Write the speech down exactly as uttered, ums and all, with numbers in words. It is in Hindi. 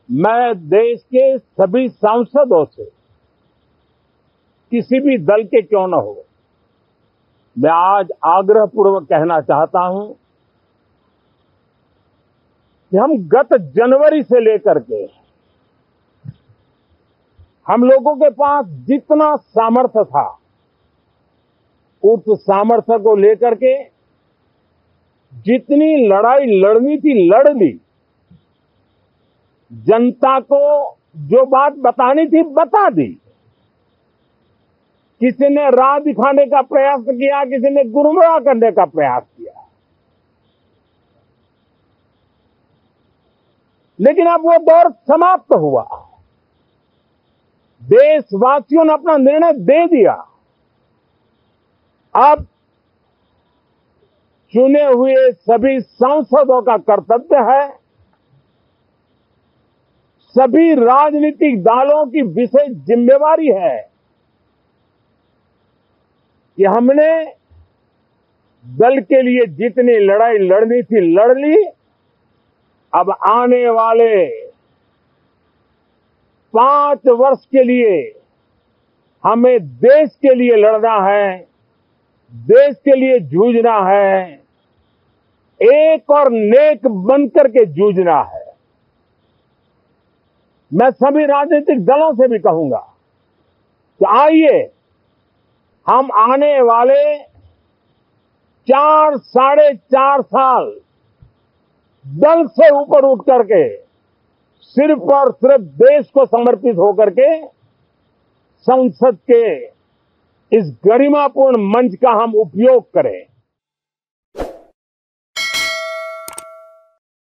मैं देश के सभी सांसदों से, किसी भी दल के क्यों न हो, मैं आज आग्रहपूर्वक कहना चाहता हूं कि हम गत जनवरी से लेकर के हम लोगों के पास जितना सामर्थ्य था, उस सामर्थ्य को लेकर के जितनी लड़ाई लड़नी थी लड़ ली। जनता को जो बात बतानी थी बता दी। किसी ने राह दिखाने का प्रयास किया, किसी ने गुमराह करने का प्रयास किया, लेकिन अब वो दौर समाप्त हुआ। देशवासियों ने अपना निर्णय दे दिया। अब चुने हुए सभी सांसदों का कर्तव्य है, सभी राजनीतिक दलों की विशेष जिम्मेवारी है कि हमने दल के लिए जितनी लड़ाई लड़नी थी लड़ ली। अब आने वाले पांच वर्ष के लिए हमें देश के लिए लड़ना है, देश के लिए जूझना है, एक और नेक बनकर के जूझना है। मैं सभी राजनीतिक दलों से भी कहूंगा कि आइए हम आने वाले चार साढ़े चार साल दल से ऊपर उठ करके सिर्फ और सिर्फ देश को समर्पित होकर के संसद के इस गरिमापूर्ण मंच का हम उपयोग करें।